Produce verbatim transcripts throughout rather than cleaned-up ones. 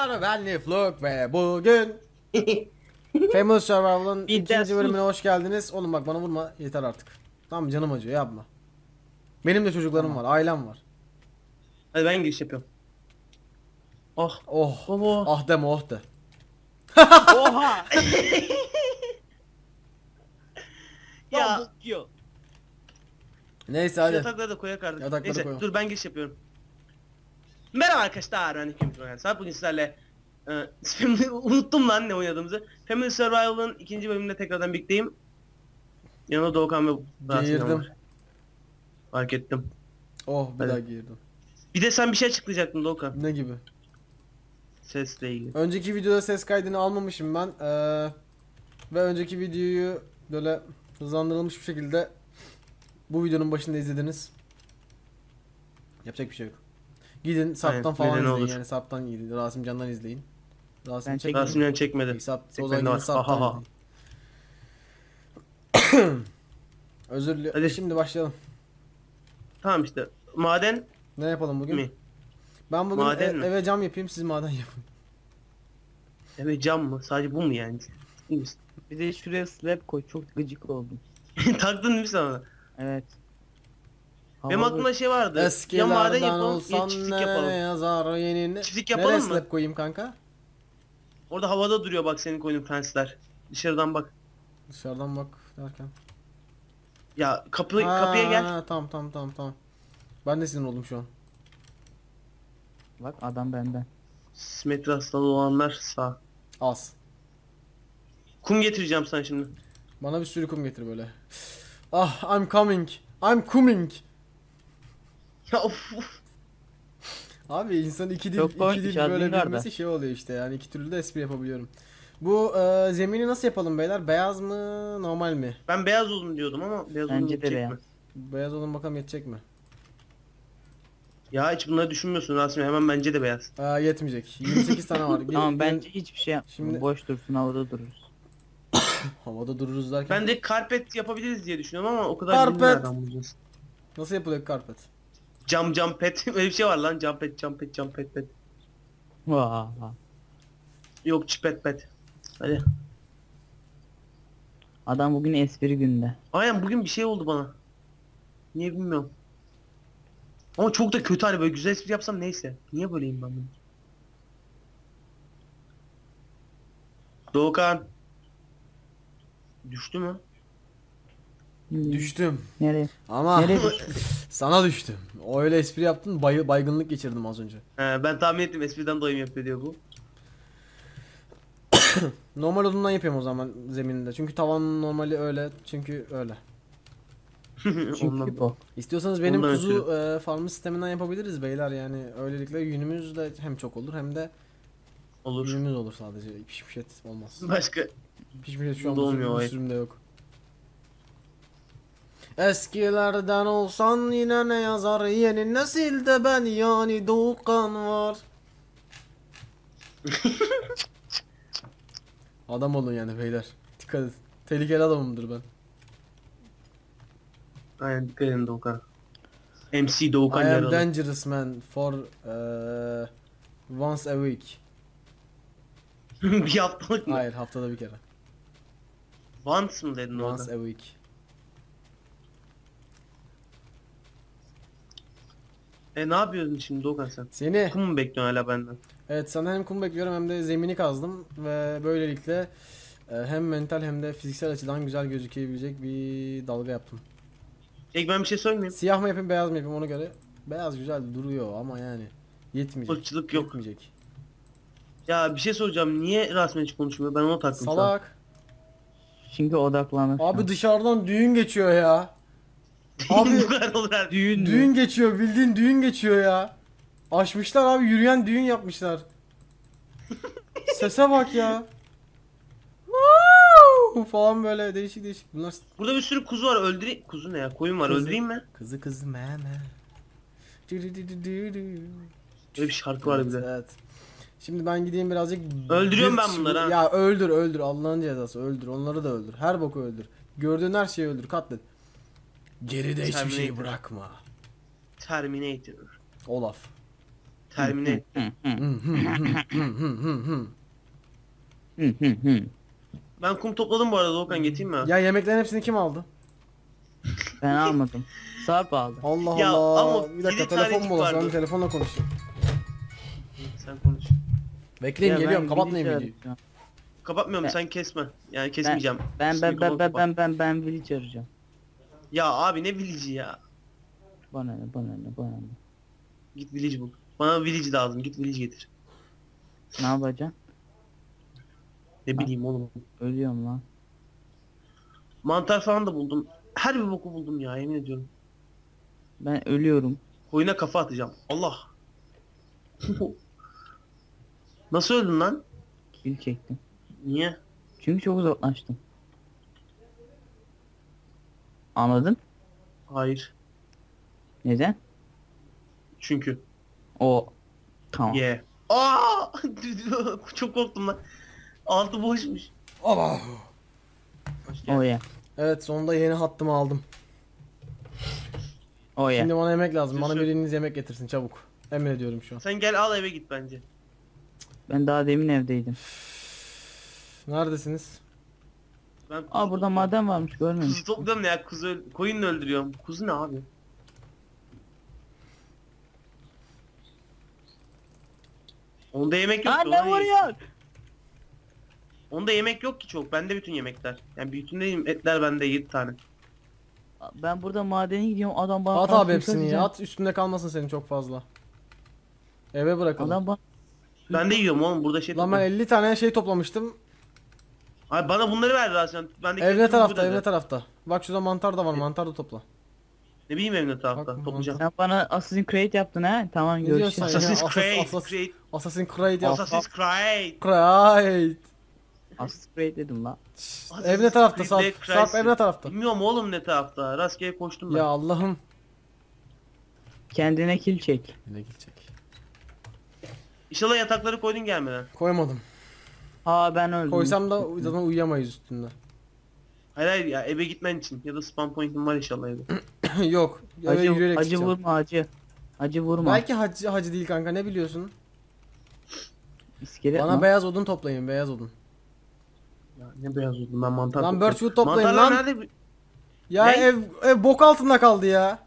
Arkadaşlar ben Nifluk ve bugün Famous Survival'ın ikinci bölümüne hoş geldiniz. Oğlum bak bana vurma yeter artık. Tamam canım acıyor yapma. Benim de çocuklarım Tamam. var, ailem var. Hadi ben giriş yapıyorum. Oh. Oh. Baba. Ah deme oh de. Oha! Ya. Ya. Neyse Şu hadi. yatakları da koyak artık. Yatakları Neyse koyalım. dur ben giriş yapıyorum. Merhaba arkadaşlar, ben Kim Survival. Bugün sizlerle e, şimdi unuttum lan ne oynadığımızı. Family Survival'ın ikinci bölümünde tekrardan birlikteyim. Yanımda Doğukan ve Rasim Girdim. var. Fark ettim. Oh bir Hadi. daha girdim. Bir de sen bir şey açıklayacaktın Doğukan. Ne gibi? Sesle ilgili. Önceki videoda ses kaydını almamışım ben. Ee, ve önceki videoyu böyle hızlandırılmış bir şekilde bu videonun başında izlediniz. Yapacak bir şey yok. Gidin saptan Aynen, falan nedeni izleyin olur. yani saptan gidin. Rasim Can'dan izleyin. Rasim Ben çek. çekmedim. Rasim'den çekmedi. Sap, o Çekmedi zaman var. gidin saptan Ha, ha, ha. izleyin. Özür dilerim. Hadi. Şimdi başlayalım. Tamam işte. Maden Ne yapalım bugün? mi? Ben bugün Maden e- mi? eve cam yapayım, siz maden yapın. Evet, cam mı? Sadece bu mu yani? İyi misin? Bir de şuraya slab koy, çok gıcık oldum. Taktın değil mi sen ona? Evet. Benim Havalı. aklımda şey vardı. Ya maden Eskilerden yapalım ya olsan çiftlik ne yapalım. yazar yeni ne? Çiftlik yapalım Nereye mı? slab koyayım kanka? Orada havada duruyor bak senin koyduğun prensler. Dışarıdan bak. Dışarıdan bak derken. Ya kapı kapıya gel. Ha, tamam tamam tamam tamam. Ben de sinir oldum şu an. Bak adam benden. Simetri hastalığı olanlar sağ. Az. Kum getireceğim sana şimdi. Bana bir sürü kum getir böyle. Ah, I'm coming. I'm coming. Ya of, of. Abi insan iki dil, Çok iki komik dil bir şey, böyle adın nerede? bilmesi şey oluyor işte yani iki türlü de espri yapabiliyorum. Bu e, zemini nasıl yapalım beyler? Beyaz mı, normal mi? Ben beyaz olun diyordum ama beyaz olun Bence de yetecek beyaz. mi? Beyaz olun bakalım yetecek mi? Ya hiç bunları düşünmüyorsun Rasim, hemen bence de beyaz. Aa, yetmeyecek. yirmi sekiz tane var. Gel- Tamam gel- bence hiçbir şey yapma. Şimdi- Boş dursun, havada dururuz. Havada dururuz derken. Ben de karpet yapabiliriz diye düşünüyorum ama o kadar Karpet. nereden bulacağız? Nasıl yapılıyor karpet? Cam cam pet öyle bir şey var lan, cam pet cam pet cam pet pet. Vaa. Yok çipet pet. Hadi. Adam bugün espri günde. Aynen bugün bir şey oldu bana. Niye bilmiyorum. Ama çok da kötü, hani böyle güzel espri yapsam neyse. Niye böyleyim ben bunu? Doğukan. Düştü mü? Hmm, Düştüm. Nereye? Ama Nereye düştün? sana düştüm. O öyle espri yaptın, bay- baygınlık geçirdim az önce. He, ben tahmin ettim espriden dolayı mı yapıyor diyor bu. Normal odundan yapıyorum o zaman zemininde. Çünkü tavan normali öyle. Çünkü öyle. Ondan. Çünkü bu. İstiyorsanız benim Ondan kuzu e, farmı sisteminden yapabiliriz beyler yani. Öylelikle yünümüz de hem çok olur hem de Olur. yünümüz olur sadece. Pişmiş et olmaz. Başka. Pişmiş et şu an Bunda bu olmuyor o sürüm- bu et. sürümde yok. Eskilerden olsan yine ne yazar yeni nesilde ben yani Doğukan var. Adam olun yani beyler. Dikkat et. Tehlikeli adamımdır ben. Aynen, dikkat edin Doğukan. M C Doğukan I am yaralı. dangerous man for uh, once a week. Bir haftalık mı? Hayır haftada bir kere. Once mı dedin Once orada? a week. E ne yapıyorsun şimdi Doğukan sen? Seni. Kum mu bekliyorsun hala benden? Evet sana hem kum bekliyorum hem de zemini kazdım ve böylelikle e, hem mental hem de fiziksel açıdan güzel gözükebilecek bir dalga yaptım. İlk ben bir şey söylemeyeyim. Siyah mı yapayım beyaz mı yapayım ona göre. Beyaz güzel duruyor ama yani yetmeyecek. Irkçılık yok. Yetmeyecek. Ya bir şey soracağım. Niye Rasim hiç konuşmuyor? Ben ona taktım şu an. Salak. Çünkü odaklanır. Abi dışarıdan düğün geçiyor ya. Abi Bu kadar olur her düğün mü? düğün geçiyor, bildiğin düğün geçiyor ya. Açmışlar abi, yürüyen düğün yapmışlar. Sese bak ya. Woo! Falan böyle değişik değişik. Bunlar Burada bir sürü kuzu var. Öldüreyim. Kuzu ne ya? Koyun var. Kuzu. Öldüreyim mi? kızı kızı meme. Öyle bir şarkı var bir Evet, de. evet. Şimdi ben gideyim birazcık. Öldürüyorum bir- ben bunları ha. Ya öldür öldür, Allah'ın cezası öldür. Onları da öldür. Her boku öldür. Gördüğün her şeyi öldür, katlet. Geride hiçbir şey Terminator. bırakma. Terminator. Olaf. Termine et. Hı hı Hı hı hı hı hı hı. hı hı hı. Ben kum topladım bu arada Doğukan, getireyim mi? Ya yemeklerin hepsini kim aldı? Ben almadım. Sarp aldı. Allah Ya ama Allah. Bir dakika, yedi telefon tanecik mu olası? Ben vardı. bir telefonla konuşayım. Sen konuş. Bekleyin, Ya geliyorum. ben Kapatmayın village videoyu. arayacağım. Kapatmıyorum, Ben- sen kesme. Yani Ben kesmeyeceğim. ben ben ben Mikrofonu ben kapat. ben ben ben village arayacağım. Ya abi ne village'i ya? Bana ne bana ne bana ne. Git village bul. Bana village lazım. Git village getir. Ne yapacaksın? Ne Ha? bileyim oğlum. Ölüyorum lan. Mantar falan da buldum. Her bir boku buldum ya, yemin ediyorum. Ben ölüyorum. Koyuna kafa atacağım. Allah. Nasıl öldün lan? Kill çektim. Niye? Çünkü çok uzaklaştım. Anladın? Hayır. Neden? Çünkü. O tamam. Ye. Aa! Çok korktum lan. Altı boşmuş. Allah. Hoş geldin. O ye. Evet, sonunda yeni hattımı aldım. O ye. Şimdi bana yemek lazım. Bana Yusuf. biriniz yemek getirsin çabuk. Emrediyorum şu an. Sen gel al eve git bence. Ben daha demin evdeydim. Neredesiniz? Ben kuzu Aa burada topluyorum. maden varmış görmemiş. Kuzu topluyorum ne ya? Kuzu öl- koyun öldürüyorum. Kuzu ne abi? Onda yemek yok Aa ki. ne ona ye- vuruyor? Onda yemek yok ki çok. Bende bütün yemekler. Yani bütün değil, etler bende yedi tane. Ben burada madene gidiyorum adam bana At bana abi suikast hepsini ya. edecek. At, üstünde kalmasın senin çok fazla. Eve bırakalım. Adam bana Ben de yiyorum oğlum, burada şey Lan ben topluyorum. elli tane şey toplamıştım. Abi bana bunları ver Rasim. Ben de Ev ne kendim tarafta? burada Ev de. ne tarafta? Bak şurada mantar da var. E- Mantar da topla. Ne bileyim ev ne tarafta. Bak, Toplayacağım. sen bana Assassin's Creed yaptın ha? Tamam Ne diyorsun görüşürüz. sen? Assassin's Assas- Creed. Assas- Creed. Assassin's Creed yap. Assassin's Creed. Creed. Assassin's Creed dedim la. Ev ne tarafta? Creed Sarp, ve Sarp ev ne Crysis. tarafta? Bilmiyorum oğlum ne tarafta. Rastgele koştum ben. Ya Allah'ım. Kendine kill çek. Yine gidecek. İnşallah yatakları koydun gelmeden. Koymadım. Aa ben öldüm. Koysam da zaten uyuyamayız üstünde. Hayır hayır ya, eve gitmen için. Ya da spawn point'in var inşallah evde. Yok. Eve Acı, yürüyerek acı çıkacağım. vurma acı. Acı vurma. Belki hacı, hacı değil kanka, ne biliyorsun? İskelet Bana mi? beyaz odun toplayın, beyaz odun. Ya ne beyaz oldum ben, mantar Lan topluyorum. birchwood toplayın Mantarlar lan. nerede? Ya Ne? ev ev bok altında kaldı ya.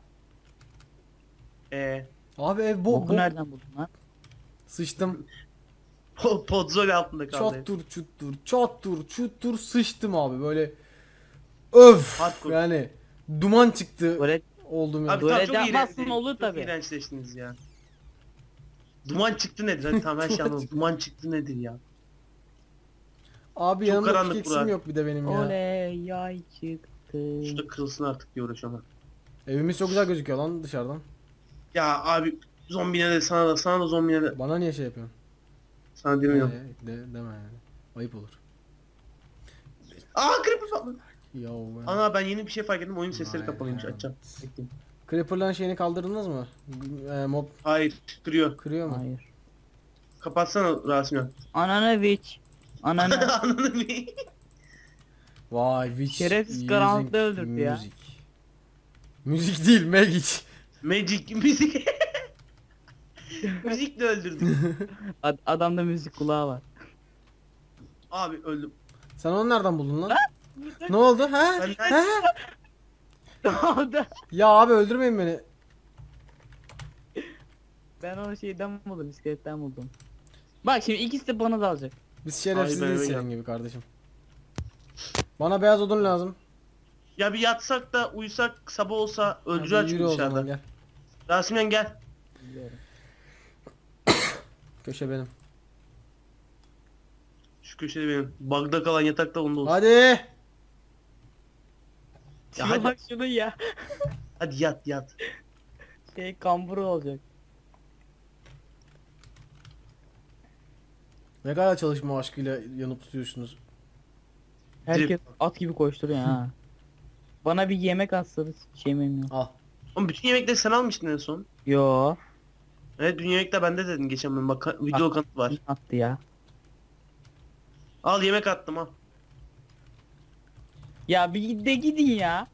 Eee. Abi ev bo Boku bok. nereden buldun lan? Sıçtım. Podzol altında kaldı. Çottur çuttur çottur çuttur sıçtım abi böyle. Öf. Hardcore. Yani duman çıktı Tuvalet oldum ya. Abi Böyle tamam, çok yapmazsın, iğrenç. olur Çok tabii. iğrençleştiniz ya. Duman çıktı nedir? Hadi tamam, her şey anladım. Duman çıktı nedir ya? Abi Çok yanımda karanlık pickaxe'im bura. yok bir de benim ya. oley yay çıktı. Şurada kırılsın artık diye uğraşıyorum ben. Evimiz çok güzel gözüküyor lan dışarıdan. Ya abi zombine de sana da sana da zombine de Bana niye şey yapıyorsun? sana demiyorum. Ee, de, deme yani. Ayıp olur. Aa creeper patladı. Ya ben... Ana ben yeni bir şey fark ettim, oyun sesleri Vay kapalıymış, be. açacağım. Bekleyin. Creeper'ların şeyini kaldırdınız mı? Ee, mob Hayır kırıyor. kırıyor mu? Hayır. Kapatsana Rasim. Ananı bitch. Ananı. Anladın mı? Vay witch. Şerefsiz using karanlıkta öldürdü ya. Müzik. Müzik değil, magic. Magic müzik. Müzikle öldürdüm. Ad- adamda müzik kulağı var. Abi öldüm. Sen onu nereden buldun lan? Ne oldu? Ha? Ben- Ha? O da- Ya abi öldürmeyin beni. ben onu şeyden buldum, iskeletten buldum. Bak şimdi ikisi de bana dalacak. Biz şerefsiz Ay, ben değiliz öyle senin gibi kardeşim. Bana beyaz odun lazım. Ya bir yatsak da uyusak, sabah olsa Hadi öldürer yürü çünkü o zaman dışarıda. gel. Rasimyan gel. Köşe benim. Şu köşede benim. Bug'da kalan yatakta onda olsun. Hadi. Ya Şuna hadi, bak şunu ya. hadi yat yat. Şey kamburu olacak. Ne kadar çalışma aşkıyla yanıp tutuyorsunuz. Herkes at gibi koşturuyor ha. Bana bir yemek atsanız şey memnun. Al. Oğlum bütün yemekleri sen almıştın en son. Yo. Evet, bütün yemekler bende dedin geçen bölüm. Bak video kanıt var. Attı ya. Al yemek attım al. Ya bir de gidin ya.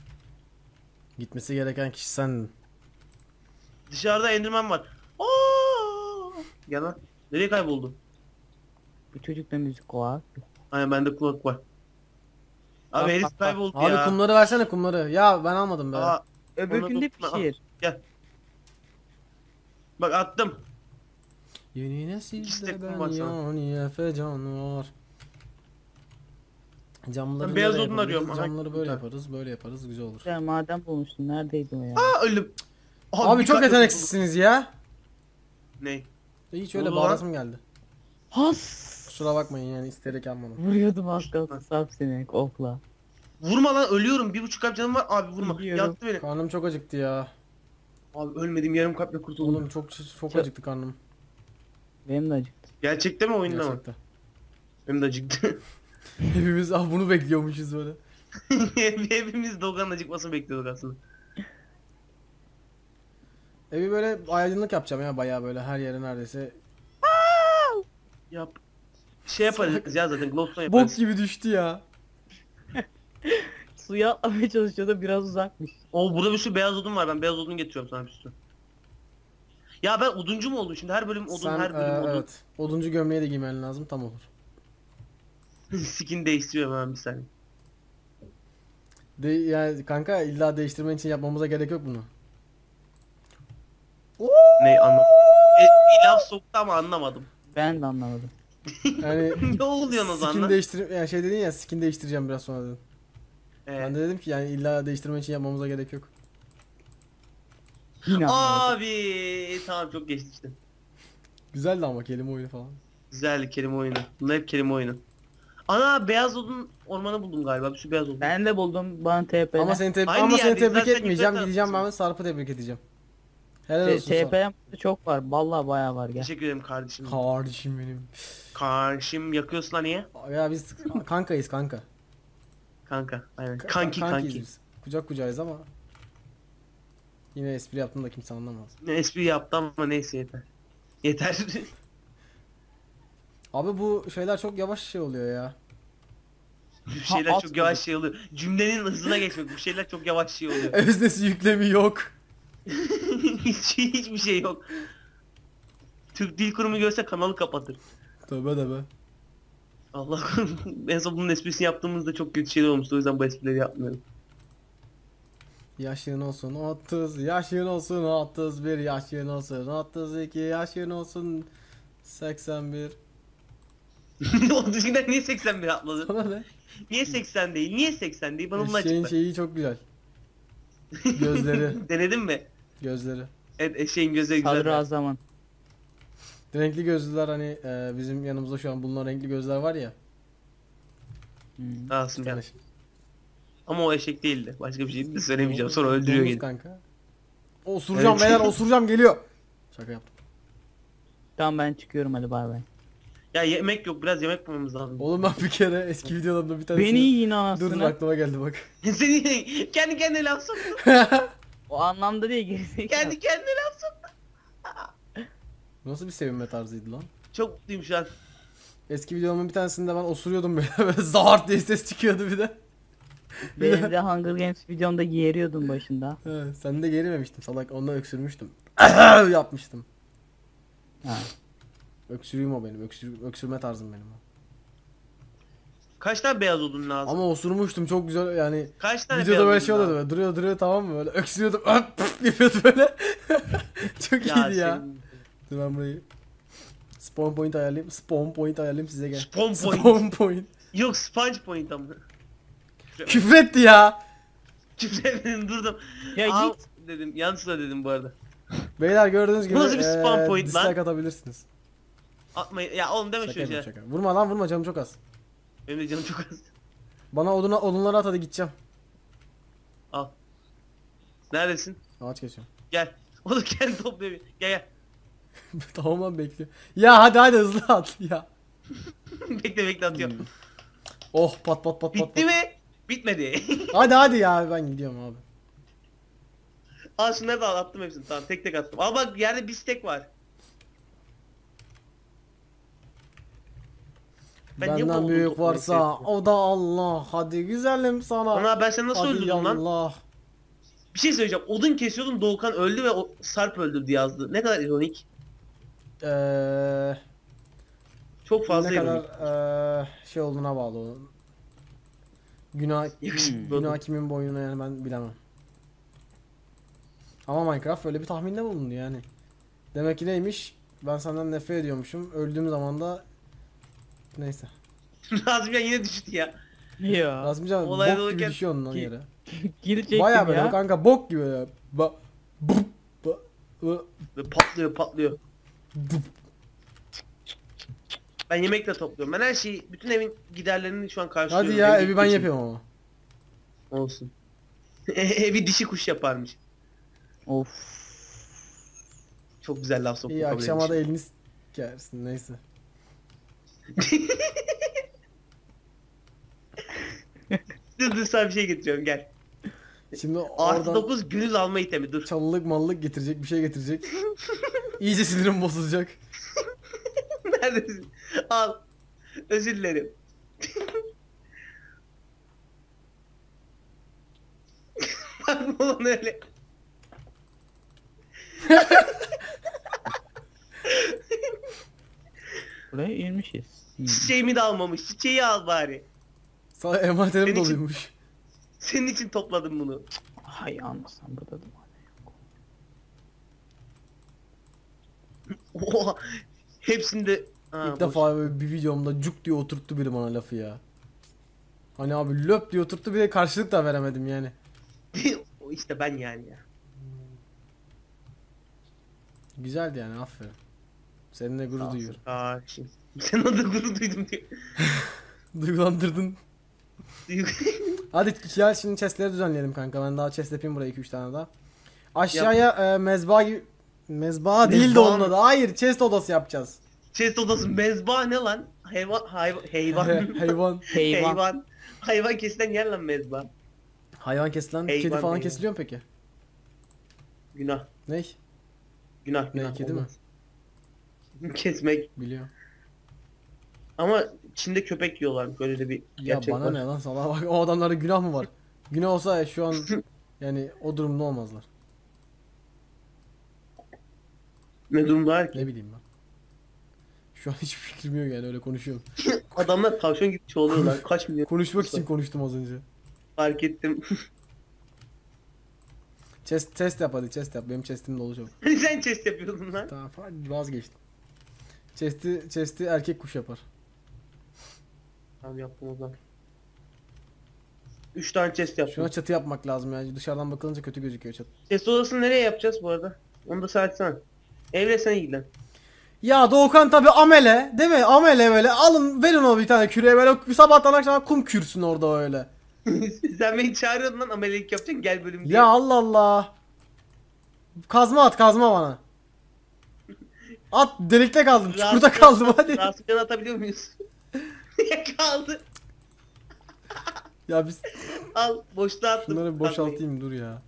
Gitmesi gereken kişi sendin. Dışarıda Enderman var. Aa! Gel lan. Nereye kayboldu? Bu çocukta müzik var. Aynen bende kulak var. Abi Bak, herif bak, bak. kayboldu Abi ya. kumları versene kumları. Ya ben almadım be. Aa, Öbürkünde tutma, al. pişir. Gel. Bak attım. Yeni İşte nesilde kum ben var sana. yani efecan var. Camları Ben beyaz nereye odun yapabiliriz? arıyorum. Aha, Camları böyle güzel. yaparız, böyle yaparız, güzel olur. Ya madem bulmuştun neredeydi o ya? Aa öldüm. Abi bir çok kat yeteneksizsiniz ya. yapıldı. Ne? Hiç öyle Oldu lan. bağırasım geldi. Has. Kusura bakmayın yani isteyerek yapmadım. Vuruyordum az kalsın Sarp seni okla. Vurma lan ölüyorum. Bir buçuk kalp canım var. Abi vurma. Biliyorum. Yattı beni. Karnım çok acıktı ya. Abi ölmedim yarım kalple kurtuldum. Oğlum çok çok Çok- acıktı karnım. Benim de acıktı. Gerçekte mi oyunda mı? Gerçekten. Benim de acıktı. Hepimiz ah bunu bekliyormuşuz böyle. Hepimiz Doğukan'ın acıkmasını bekliyorduk aslında. Evi böyle aydınlık yapacağım ya bayağı böyle her yere neredeyse. Yap. Şey yaparız ya zaten glowstone yaparız. Bok gibi düştü ya. Suya atlamaya çalışıyordu biraz uzakmış. Oo burada bir sürü beyaz odun var. Ben beyaz odun getiriyorum sana bir sürü. Ya ben oduncu mu oldum şimdi? Her bölüm odun, Sen her bölüm e, odun. evet. Oduncu gömleği de giymen lazım tam olur. Skin değiştiriyorum hemen bir saniye. De yani kanka illa değiştirmen için yapmamıza gerek yok bunu. Ne anlamadım. E, bir laf soktu ama anlamadım. Ben de anlamadım. Yani Ne oluyor o zaman skin lan? değiştir yani şey dedin ya skin değiştireceğim biraz sonra dedim. Ee, Ben de dedim ki yani illa değiştirmen için yapmamıza gerek yok. Yine anlamadım. Abi tamam çok geçti işte. Güzeldi ama kelime oyunu falan. Güzel kelime oyunu. Bunlar hep kelime oyunu. Ana beyaz odun ormanı buldum galiba. Bir sürü beyaz odun. Ben de buldum bana T P'den. Ama seni tebrik Aynı ama seni yerdeyiz, tebrik zaten etmeyeceğim. yukarı Gideceğim ben taraftasın. Sarp'ı tebrik edeceğim. Helal T- olsun Sarp. TP'den çok var. Vallahi bayağı var gel. Teşekkür ederim kardeşim. Kardeşim benim. Kardeşim yakıyorsun lan niye? Ya biz kankayız kanka. Kanka. Aynen. Ka- Kanki kankiyiz kanki. biz. Kucak kucağız ama. Yine espri yaptım da kimse anlamaz. Ne espri yaptım ama neyse yeter. Yeter. Abi bu şeyler çok yavaş şey oluyor ya. Bu şeyler at çok yavaş şey oluyor. Cümlenin hızına geçmek. Bu şeyler çok yavaş şey oluyor. Öznesi yüklemi yok. Hiç, hiçbir şey yok. Türk Dil Kurumu görse kanalı kapatır. Tövbe de be. Allah korusun. En son bunun esprisini yaptığımızda çok kötü şeyler olmuştu. O yüzden bu esprileri yapmıyorum. Yaşın olsun otuz, yaşın olsun otuz bir, yaşın olsun otuz iki, yaşın olsun seksen bir. O dışında niye seksen bir atladın? Sana ne? Niye seksen değil? Niye seksen değil? Bana bunu Eşeğin açıkla. şeyi çok güzel. Gözleri, Denedin mi? gözleri. Evet eşeğin gözleri güzel. Sadrazamın. Renkli gözlüler hani e, bizim yanımızda şu an bulunan renkli gözler var ya. Hmm. Alsın Yani yani. Ama o eşek değildi. Başka bir şey de söylemeyeceğim. Sonra öldürüyor domuz geri. kanka. Osuracağım Evet. beyler osuracağım geliyor. Şaka yaptım. Tamam ben çıkıyorum hadi bay bay. Ya yemek yok. Biraz yemek bulmamız lazım. Oğlum ben bir kere eski videolarımda bir tane Beni yiyin Dur anasını. aklıma geldi bak. Seni kendi kendine laf soktu. O anlamda değil gerizekalı. Kendi kendine laf soktu. Nasıl bir sevinme tarzıydı lan? Çok mutluyum şu an. Eski videolarımın bir tanesinde ben osuruyordum böyle, böyle zahart diye ses çıkıyordu bir de. Benim de Hunger Games videomda yeriyordum başında. He, sen de gerimemiştim salak ondan öksürmüştüm. Yapmıştım. Ha. Öksürüğüm o benim. Öksür, öksürme tarzım benim o. Kaç tane beyaz odun lazım? Ama osurmuştum çok güzel yani. Kaç tane Videoda beyaz böyle odun şey oluyordu lazım? böyle duruyor duruyor tamam mı böyle öksürüyordum pıf yapıyordu böyle. Çok iyiydi ya. senin- Dur ben burayı spawn point ayarlayayım. Spawn point ayarlayayım size gel. Spawn point. Spawn point. Yok sponge point ama. Küfretti ya. Küfremedim durdum. Ya Aa, git. dedim yanlışla dedim bu arada. Beyler gördüğünüz gibi Bu nasıl bir spawn eee, point lan? dislike atabilirsiniz. Atmayın. Ya oğlum deme Şaka şöyle yapıyorum şey. şaka. Vurma lan vurma canım çok az. Benim de canım çok az. Bana oduna odunları at hadi gideceğim. Al. Neredesin? Ağaç geçiyorum. Gel. O da kendi topluyor. bir- Gel gel. Tamam lan bekliyor. Ya hadi hadi hızlı at ya. bekle bekle atıyorum. Oh pat pat pat pat. Bitti pat. mi? Bitmedi. Hadi hadi ya ben gidiyorum abi. Al şunları da al attım hepsini. Tamam tek tek attım. Al bak yerde bir stek var. Ben niye bu Benden odun büyük toplamayı varsa seviyorum? o da Allah. Hadi güzelim sana. Ana ben seni nasıl hadi öldürdüm lan? Allah. Bir şey söyleyeceğim. Odun kesiyordum Doğukan öldü ve o Sarp öldürdü yazdı. Ne kadar ironik. eee Çok fazla ne ironik. kadar eee, şey olduğuna bağlı o. Günah Yakışıklı günah oldu. kimin boynuna yani ben bilemem. Ama Minecraft öyle bir tahminde bulundu yani. Demek ki neymiş? Ben senden nefret ediyormuşum. Öldüğüm zaman da neyse. Nazmiye yine düştü ya. Ya. Razmcan Olay bok gibi olurken düşüyor onun ki- yere. Girecektim Baya böyle ya. kanka bok gibi ya. Ba bup, ba ba Böyle patlıyor patlıyor. bup. Ben yemek de topluyorum. Ben her şeyi, bütün evin giderlerini şu an karşılıyorum. Hadi ya Evin evi ben için. yapıyorum ama. Olsun. Evi dişi kuş yaparmış. Of. Çok güzel laf soktum. İyi kabul akşama da edin. elini s**kersin neyse. Dur dur sana bir şey getiriyorum gel. Şimdi Artı oradan dokuz gönül alma itemi dur. çalılık mallık getirecek bir şey getirecek. İyice sinirim bozulacak. Neredesin? Al. Özür dilerim. Bakma lan öyle. Buraya inmişiz. Hmm. Çiçeğimi de almamış. Çiçeği al bari. Sana envanterim Senin için- doluymuş. Senin için topladım bunu. Hay anlasam burada da maden yok. Oha. Hepsinde... Ha, İlk boş. defa böyle bir videomda cuk diye oturttu biri bana lafı ya. Hani abi löp diye oturttu bir de karşılık da veremedim yani. O işte ben yani ya. Güzeldi yani aferin. Seninle Sağ gurur olsun duyuyorum. kardeşim. Sen orada gurur duydum diyor. Duygulandırdın. Hadi gel şimdi chestleri düzenleyelim kanka. Ben daha chest yapayım buraya iki üç tane daha. Aşağıya e, mezba gibi... Mezba değil de Mezba onun mı? adı. Hayır chest odası yapacağız. Chest odası mezba ne lan? Hayvan hayvan hayvan. He- hayvan. Hayvan. hayvan. Hayvan kesilen yer lan mezba. Hayvan kesilen Hayvan, kedi falan hayvan. kesiliyor mu peki? Günah. Ney? Günah Ne günah. kedi mi? olmaz. Kesmek. Biliyorum. Ama Çin'de köpek yiyorlar. Böyle de bir Ya gerçek bana var. ne lan sana bak o adamlarda günah mı var? Günah olsa şu an yani o durumda olmazlar. Ne durumdalar ki? Ne bileyim ben. Şu an hiçbir fikrim yok yani öyle konuşuyorum. Adamlar tavşan gibi çoğalıyorlar. Kaç milyon Konuşmak için konuştum az önce. fark ettim. Chest test yap hadi chest yap. Benim chestim dolu çok. Hani sen chest yapıyordun lan. Tamam hadi vazgeçtim. Chest'i chest'i erkek kuş yapar. Tamam yaptım o zaman. Üç tane chest yaptım. Şuna çatı yapmak lazım yani dışarıdan bakılınca kötü gözüküyor çatı. Chest odasını nereye yapacağız bu arada? Onu da sen açsana. Evle sen ilgilen. Ya Doğukan tabi amele değil mi? Amele böyle alın verin o bir tane küreye böyle sabahtan akşama kum kürsün orada öyle. Sen beni çağırıyordun lan amelelik yapacaksın gel bölüm diye. Ya Allah Allah. Kazma at kazma bana. At delikte kaldım çukurda Rahatsız- kaldım hadi. Rahatsızlıkla atabiliyor muyuz? Niye kaldı? Ya biz Al boşluğa attım. şunları Atmayın. boşaltayım dur ya.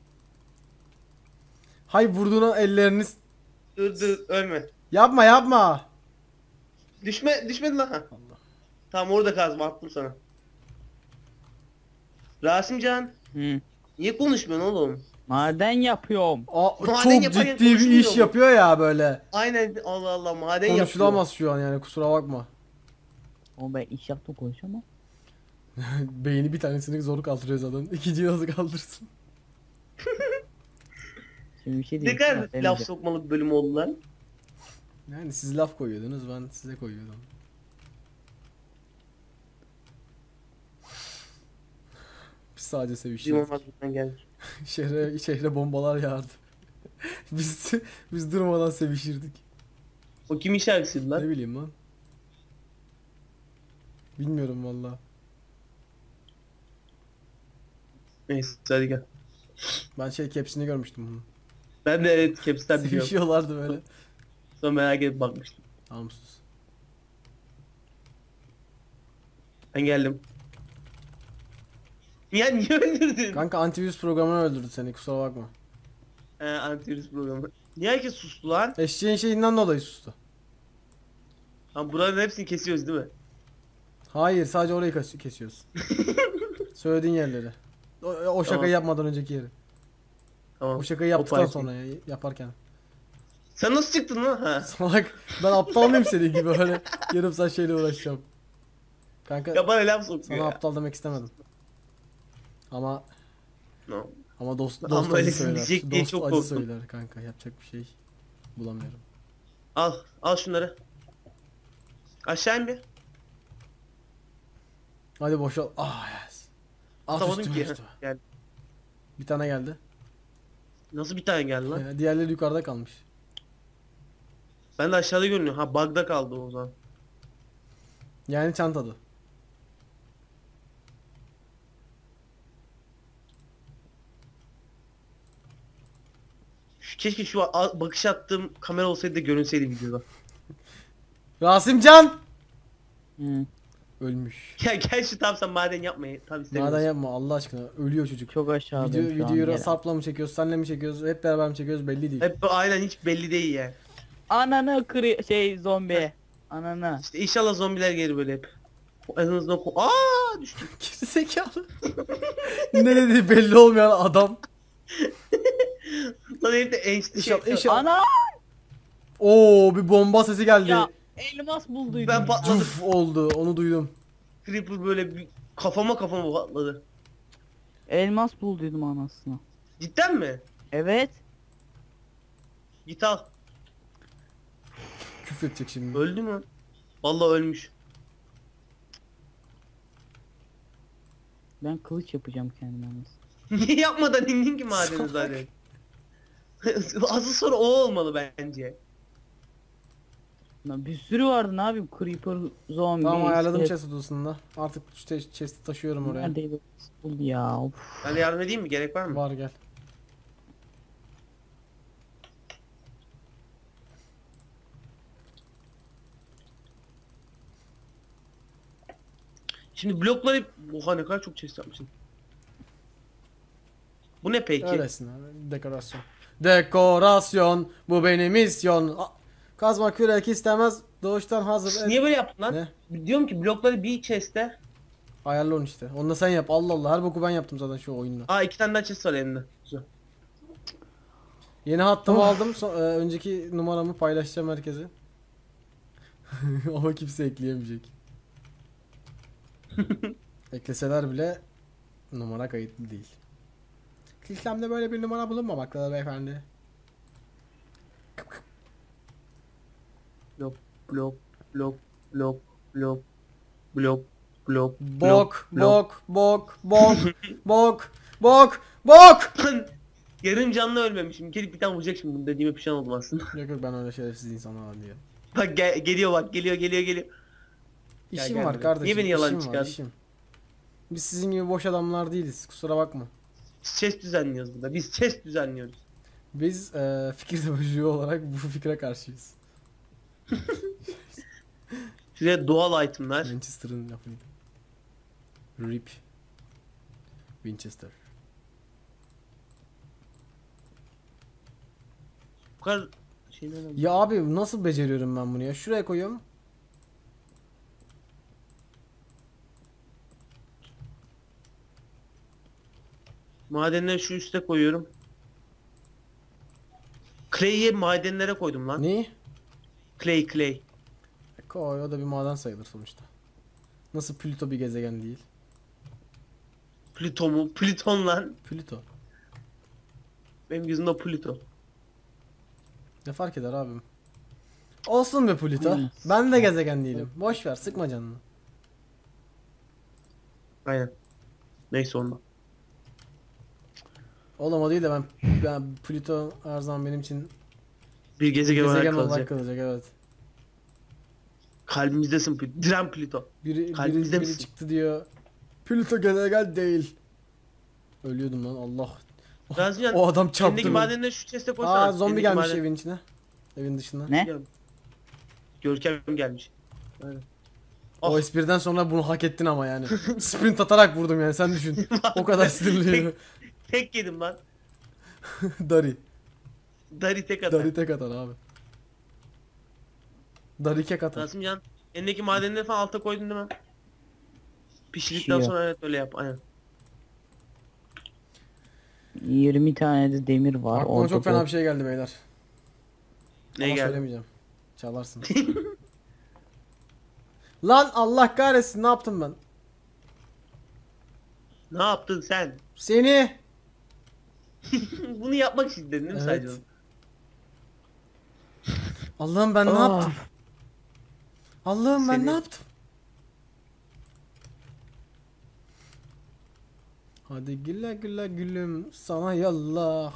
Hay vurduğuna elleriniz. Dur dur ölme. Yapma yapma. Düşme düşmedin lan ha. Allah. Tamam orada kazma attım sana. Rasimcan Hı. niye konuşmuyorsun oğlum? Maden yapıyorum. Aa, Maden çok yaparken ciddi bir iş konuşmuyor mu? yapıyor ya böyle. Aynen Allah Allah maden yapıyor. Konuşulamaz şu an yani kusura bakma. Ama ben iş yaptım konuşamam. Beyni bir tanesini zor kaldırıyor zaten. İkinciyi nasıl kaldırsın? Şimdi bir şey Ne diyeyim. kadar sana, laf demeyeceğim. sokmalı bir bölüm oldu lan. Yani siz laf koyuyordunuz ben size koyuyordum. Biz sadece Bizim sevişiyorduk. olmaz buradan geldik. Şehre, şehre bombalar yağardı. biz biz durmadan sevişirdik. O kimin şarkısıydı lan? Ne bileyim lan. Bilmiyorum valla. Neyse hadi gel. Ben şey caps'ini görmüştüm bunu. Ben de evet Caps'ten biliyorum. Sevişiyorlardı böyle. Sonra merak edip bakmıştım. Tamam sus. Ben geldim. Ya niye öldürdün? Kanka antivirüs programını öldürdü seni kusura bakma. He antivirüs programı. Niye herkes sustu lan? Eşeğin şeyinden dolayı sustu. Ha buranın hepsini kesiyoruz değil mi? Hayır sadece orayı kes- kesiyoruz. Söylediğin yerleri. O, o şakayı Tamam. yapmadan önceki yeri. Tamam. O şakayı O yaptıktan parti. sonra ya, yaparken. Sen nasıl çıktın lan? Ha. Salak ben aptal mıyım senin gibi öyle yarım saat şeyle uğraşacağım. Kanka Ya bana laf sokuyor sana ya. aptal demek istemedim. Ama No. ama dost Ama dost acı öylesini söyler. diyecek diye Dost çok acı korktum. söyler kanka yapacak bir şey bulamıyorum. Al. Al şunları. Aşağı in bir. Hadi boşal. Ah yes. At Atamadım üstüme ki. üstüme. Yani Bir tane geldi. nasıl bir tane geldi lan? Ee, Diğerleri yukarıda kalmış. Ben de aşağıda görünüyor. Ha bug'da kaldı o zaman. Yani çantada. Şu- Keşke şu a- bakış attığım kamera olsaydı da görünseydi videoda. Rasimcan Hı. ölmüş. Ya gel şu tam sen maden yapmayı tam istemiyorsun. Maden yapma Allah aşkına. Ölüyor çocuk. Çok Video, aşağıdayım şu an. videoyu gel. Sarp'la mı çekiyoruz, senle mi çekiyoruz, hep beraber mi çekiyoruz belli değil. Hep bu aynen hiç belli değil ya. Ananı kırı şey zombi. Ananı. İşte inşallah zombiler gelir böyle hep. En azından ko- Aa düştüm. Gerizekalı. Ne dediği belli olmayan adam. Lan herif de enişte şey. İnşallah, inşallah. Ana Oo bir bomba sesi geldi. ya elmas bulduydum. Ben patladım. Cuf oldu onu duydum. Creeper böyle bir kafama kafama patladı. Elmas bulduydum anasını. Cidden mi? Evet. Git al. Küfredecek şimdi. Öldü mü? Vallahi ölmüş. Ben kılıç yapacağım kendime anasını. Niye yapmadan indin ki madeni Salak. zaten? Asıl soru o olmalı bence. Lan bir sürü vardı ne yapayım? Creeper, zombi. Tamam ayarladım iskelet. chest odasında. Artık şu te- chest'i taşıyorum oraya. Neredeydi? Bul ya. Of. Ben de yardım edeyim mi? Gerek var mı? Var gel. Şimdi blokları... Oha ne kadar çok chest yapmışsın. Bu ne peki? Öylesin abi. Dekorasyon. Dekorasyon. Bu benim misyon. A- Kazma kürek istemez. Doğuştan hazır. Niye böyle yaptın lan? Ne? Diyorum ki blokları bir chest'e... Ayarla onu işte. Onu da sen yap. Allah Allah. Her boku ben yaptım zaten şu oyunda. Aa iki tane daha chest var elinde. Güzel. Yeni hattımı Of. aldım. So- e, önceki numaramı paylaşacağım herkese. Ama kimse ekleyemeyecek. Ekleseler bile numara kayıtlı değil. Sistemde böyle bir numara bulunmamaktadır beyefendi. Blok, blok, blok, blok, blok, blok, blok, Bok, blok. bok, bok, bok, bok, bok, bok. Yarım canlı ölmemişim. Gelip bir tane vuracak şimdi bunu dediğime pişman oldum aslında. Yok yok ben öyle şerefsiz insanlar diye. Bak gel- geliyor bak geliyor geliyor geliyor. Ya İşim gel var buraya. kardeşim. Niye beni yalan işim var, çıkardın? işim. Biz sizin gibi boş adamlar değiliz. Kusura bakma. Biz chest düzenliyoruz burada. Biz chest düzenliyoruz. Biz e, fikir dövüşü olarak bu fikre karşıyız. Şuraya doğal itemler. Manchester'ın lafıydı. Rip. Winchester. Bu kadar şey ne lan? Ya abi nasıl beceriyorum ben bunu ya? Şuraya koyuyorum. Madenleri şu üste koyuyorum. Clay'i madenlere koydum lan. Ne? Clay clay. Koy o da bir maden sayılır sonuçta. Nasıl Plüto bir gezegen değil? Plüto mu? Plüton lan. Plüto. Benim gözümde Plüto. Ne fark eder abim? Olsun be Plüto. Aynen. Ben de gezegen değilim. Boş ver sıkma canını. Aynen. Neyse olma. Oğlum o değil de ben, ben Plüto her zaman benim için Bir gezegen olarak gezegen olarak kalacak. kalacak evet. Kalbimizdesin Plüto. Diren Plüto. Biri, biri, Kalbimizde biri misin? çıktı diyor. Plüto gezegen değil. Ölüyordum lan Allah. Razmiyan, O adam çarptı elindeki beni. madenleri şu chest'e koysana. Aa zombi Elindeki gelmiş maden- evin içine. Evin dışına. Ne? Ya, Görkem gelmiş. Aynen. O Ah. espriden sonra bunu hak ettin ama yani. Sprint atarak vurdum yani sen düşün. O kadar sinirliyim. Tek yedim lan. Dari. Dari tek atar. Dari tek atar abi. Dari kek atar. Rasimcan, elindeki madenleri falan alta koydun değil mi? Pişirdikten Pişiyor. sonra evet öyle yap. Aynen. yirmi tane de demir var. Aklıma orada çok fena bok- bir şey geldi beyler. Ne Ama geldi? söylemeyeceğim. Çalarsın. Lan Allah kahretsin, ne yaptım ben? Ne yaptın sen? Seni. Bunu yapmak için dedin değil mi Evet. sadece? Allah'ım ben ne Ah. yaptım? Allah'ım ben Seni- ne yaptım? Hadi güle güle gülüm sana yallah.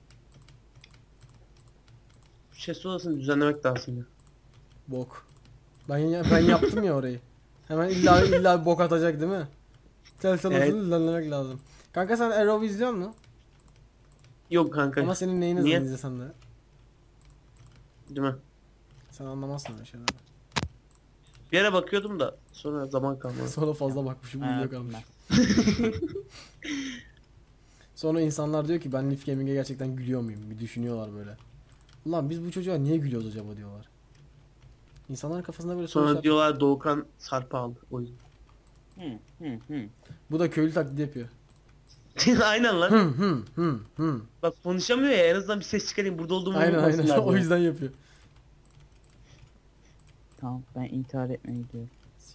Chest odasını düzenlemek lazım ya. Bok. Ben ya- ben yaptım ya orayı. Hemen illa illa bir bok atacak değil mi? Tel tel Evet. düzenlemek lazım. Kanka sen Arrow izliyor musun? Yok kanka. Ama senin neyini Niye? izlesen de. Değil mi? Sen anlamazsın öyle şeyleri. Bir ara bakıyordum da sonra zaman kalmadı. Sonra fazla bakmışım, Ha, uyuyor kalmış. Sonra insanlar diyor ki ben Leaf Gaming'e gerçekten gülüyor muyum? Bir düşünüyorlar böyle. Ulan biz bu çocuğa niye gülüyoruz acaba diyorlar. İnsanların kafasında böyle soru Sonra işareti- diyorlar Doğukan Sarp'ı aldı. O yüzden. Hı hı hı. Bu da köylü taklidi yapıyor. Aynen lan. Hı hı hı hı. Bak konuşamıyor ya, en azından bir ses çıkarayım burada olduğumu Aynen aynen unutmasınlar o diye. yüzden yapıyor. Tamam, ben intihar etmeye gidiyorum.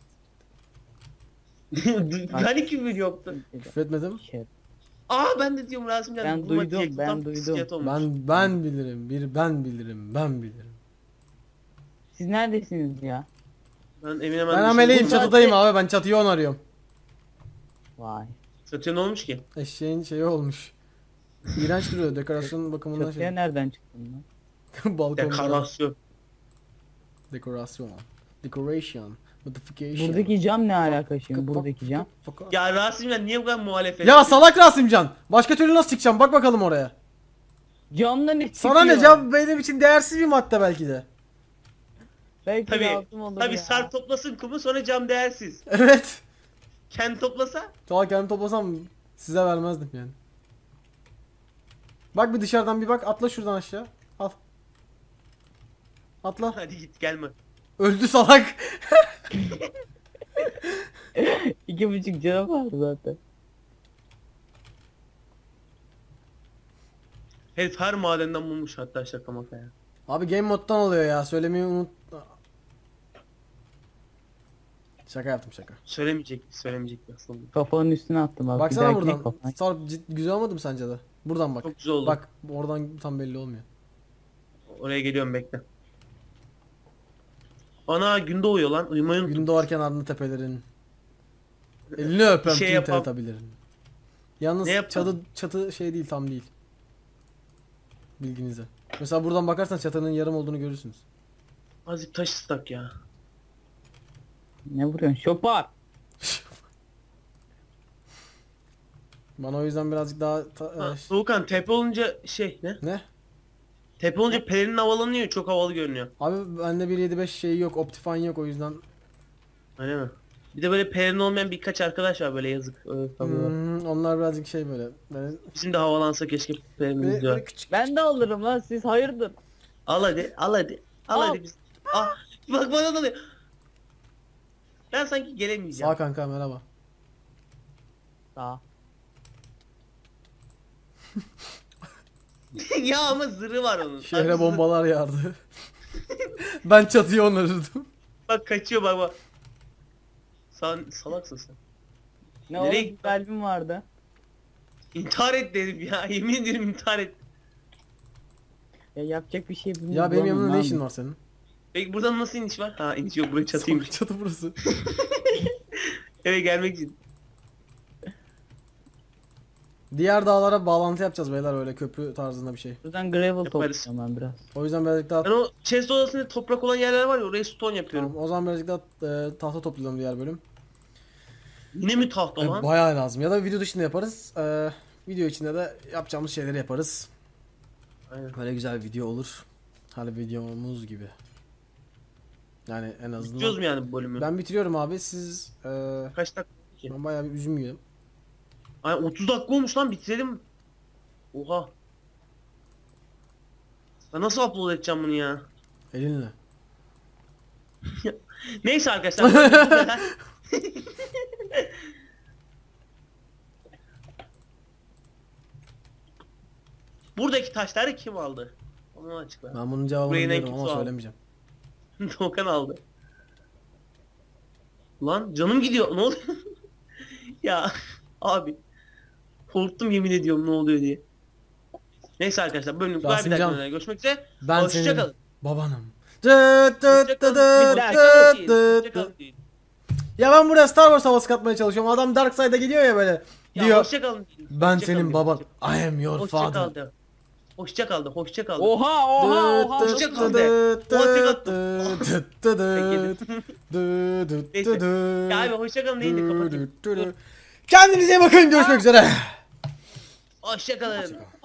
Ben kim yoktu. Küfretmedim. Şey, Aa ben de diyorum Rasimcan. Ben bulma duydum, diyecektim, ben tam duydum. bisiklet olmuş. Ben ben bilirim. Bir ben bilirim. Ben bilirim. Siz neredesiniz ya? Ben Emine Ben ameleyim, Bu çatıdayım saatte- abi. Ben çatıyı onarıyorum. Vay. Çatıya ne olmuş ki? Eşeğin şeyi olmuş. İğrenç duruyor dekorasyon bakımından Çatıya şey. nereden çıktın lan? Balkon. Dekorasyon. Dekorasyon. Decoration. Modification. Buradaki cam ne alaka şimdi? Buradaki cam. Ya Rasimcan niye bu kadar muhalefet? Ya salak Rasimcan. Başka türlü nasıl çıkacağım? Bak bakalım oraya. Camda ne çıkıyor? Sana ne, cam benim için değersiz bir madde belki de. Belki Tabii. lazım olur Tabii ya. Sarp toplasın kumu sonra cam değersiz. Evet. Kendi toplasa. Salak kendim toplasam size vermezdim yani. Bak bir dışarıdan bir bak. Atla şuradan aşağı. Al. Atla. Hadi git gelme. Öldü salak. İki buçuk canım var zaten. Herif her madenden bulmuş hatta şaka maka ya. Abi game moddan oluyor ya. Söylemeyi unut. Şaka yaptım şaka. Söylemeyecek, söylemeyecek aslında. Kafanın üstüne attım abi. Baksana Bir dahakine buradan. kafana- Sarp cid- güzel olmadı mı sence de? Buradan bak. Çok güzel oldu. Bak oradan tam belli olmuyor. Oraya geliyorum bekle. Ana gün doğuyor lan. Uyumayı unuttum. Gün doğarken ardında tepelerin. Elini öpem Bir şey tüm yapam- teletabilerin. Yalnız Ne yapam- çatı çatı şey değil, tam değil. Bilginize. Mesela buradan bakarsan çatının yarım olduğunu görürsünüz. Azıcık taş ıslak ya. Ne vuruyorsun? Şopar. Bana o yüzden birazcık daha ta- Ha, e, ş- Doğukan tepe olunca şey ne? ne? Tepe olunca pelerin havalanıyor, çok havalı görünüyor. Abi bende bir yedi beş şeyi yok, Optifine yok, o yüzden. Öyle mi? Bir de böyle pelerin olmayan birkaç arkadaş var böyle yazık. Öyle kalıyorlar. Hmm, onlar birazcık şey böyle. Böyle, Bizim de havalansa keşke pelerimiz böyle, diyor. böyle küçük. Ben de alırım lan, siz hayırdır? Al hadi, al hadi. Al Al. hadi biz. Ah, bak bana da oluyor. Ben sanki gelemeyeceğim. Sağ kanka merhaba. Daha. Ya ama zırhı var onun. Şehre Abi, bombalar yağdı. Ben çatıyı onarırdım. Bak kaçıyor bak bak. Sen salaksın sen. Ne Nereye oldu? Kalbim vardı. İntihar et dedim ya. Yemin ederim intihar et. Ya yapacak bir şey bilmiyorum. Ya benim yanımda ne işin var senin? Peki buradan nasıl iniş var? Ha iniş yok, buraya çatıymış. Çatı burası. Eve gelmek için. Diğer dağlara bağlantı yapacağız beyler, öyle köprü tarzında bir şey. Buradan gravel Yaparız. toplayacağım ben biraz. O yüzden birazcık daha Ben o chest odasında toprak olan yerler var ya, oraya stone yapıyorum. tamam, o zaman birazcık daha e, tahta toplayalım diğer bölüm. Yine mi tahta E, lan? bayağı lazım. Ya da video dışında yaparız. E, video içinde de yapacağımız şeyleri yaparız. Aynen. Böyle güzel bir video olur. Her videomuz gibi. Yani en azından. Bitiriyoruz mu yani bu bölümü? Ben bitiriyorum abi. Siz e, Kaç dakika ki? ben bayağı bir üzüm yedim. Ay otuz dakika olmuş lan, bitirelim. Oha. Ben nasıl upload edeceğim bunu ya? Elinle. Neyse arkadaşlar. Buradaki taşları kim aldı? Onu açıkla. Ben bunun cevabını Burayı ne biliyorum kimse ama aldı. söylemeyeceğim. Doğukan aldı. Lan canım gidiyor. Ne oluyor? Ya abi. Korktum yemin ediyorum ne oluyor diye. Neyse arkadaşlar bölümlük bu kadar. Bir Rasimcan, dahaki bölümde görüşmek üzere. Ben senin Hoşçakalın. babanım. Dıt dıt dıt dıt dıt dıt dıt. Hoşçakalın. Ya ben buraya Star Wars havası katmaya çalışıyorum. Adam Dark Side'a gidiyor ya böyle. Ya Diyor. hoşçakalın. Ben senin baban. I am your father. Hoşçakaldı. Hoşçakaldı. Hoşçakaldı. Oha oha oha. Dıt Hoşça dıt kal dıt de. dıt Hoşça kal. dıt dıt dıt dıt dıt Neyse. dıt. Ya abi hoşçakalın deyin de kapatayım. Kendinize iyi bakın. Görüşmek üzere. Hoşçakalın.